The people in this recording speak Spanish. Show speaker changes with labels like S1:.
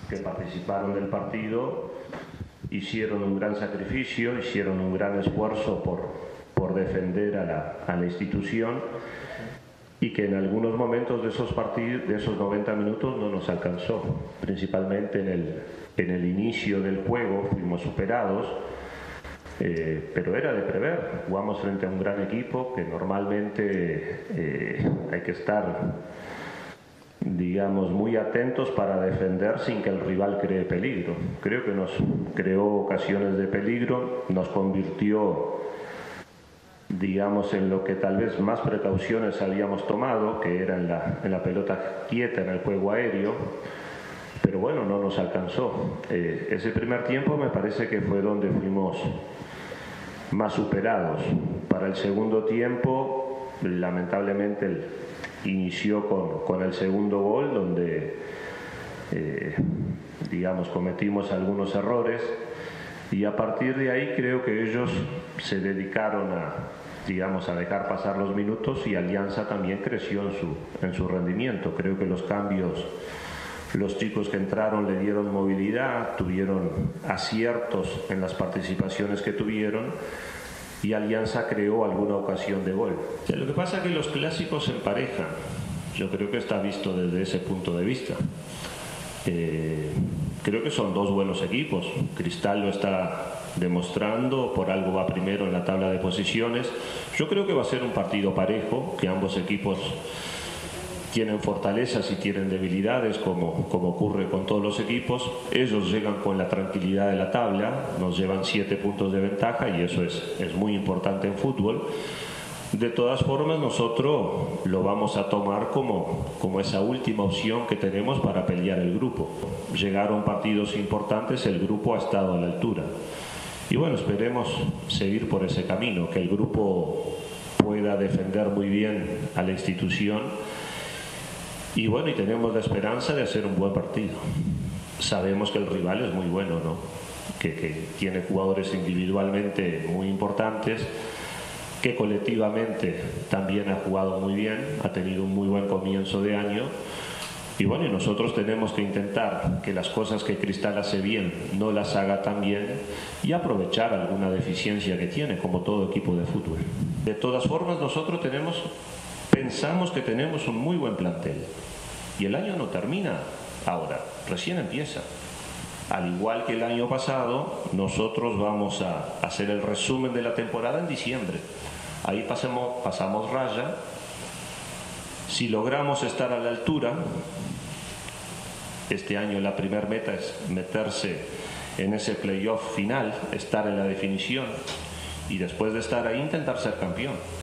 S1: que participaron del partido hicieron un gran sacrificio, hicieron un gran esfuerzo por defender a la institución, y que en algunos momentos de esos partidos, de esos 90 minutos, no nos alcanzó. Principalmente en el inicio del juego fuimos superados, pero era de prever. Jugamos frente a un gran equipo que normalmente hay que estar, digamos, muy atentos para defender sin que el rival cree peligro. Creo que nos creó ocasiones de peligro, nos convirtió, digamos, en lo que tal vez más precauciones habíamos tomado, que era en la pelota quieta, en el juego aéreo, pero bueno, no nos alcanzó. Ese primer tiempo me parece que fue donde fuimos más superados. Para el segundo tiempo, lamentablemente, inició con el segundo gol, donde digamos, cometimos algunos errores, y a partir de ahí creo que ellos se dedicaron digamos, a dejar pasar los minutos, y Alianza también creció en su rendimiento. Creo que los cambios, los chicos que entraron le dieron movilidad, tuvieron aciertos en las participaciones que tuvieron, y Alianza creó alguna ocasión de gol. Lo que pasa es que los clásicos se emparejan. Yo creo que está visto desde ese punto de vista. Creo que son dos buenos equipos. Cristal lo está demostrando, por algo va primero en la tabla de posiciones. Yo creo que va a ser un partido parejo, que ambos equipos tienen fortalezas y tienen debilidades, como ocurre con todos los equipos. Ellos llegan con la tranquilidad de la tabla, nos llevan 7 puntos de ventaja, y eso es muy importante en fútbol. De todas formas, nosotros lo vamos a tomar como esa última opción que tenemos para pelear el grupo. Llegaron partidos importantes, el grupo ha estado a la altura. Y bueno, esperemos seguir por ese camino, que el grupo pueda defender muy bien a la institución. Y bueno, y tenemos la esperanza de hacer un buen partido. Sabemos que el rival es muy bueno, ¿no? Que tiene jugadores individualmente muy importantes, que colectivamente también ha jugado muy bien, ha tenido un muy buen comienzo de año. Y bueno, y nosotros tenemos que intentar que las cosas que Cristal hace bien no las haga tan bien, y aprovechar alguna deficiencia que tiene, como todo equipo de fútbol. De todas formas, nosotros pensamos que tenemos un muy buen plantel, y el año no termina ahora, recién empieza. Al igual que el año pasado, nosotros vamos a hacer el resumen de la temporada en diciembre. Ahí pasamos raya. Si logramos estar a la altura, este año la primera meta es meterse en ese playoff final, estar en la definición, y después de estar ahí intentar ser campeón.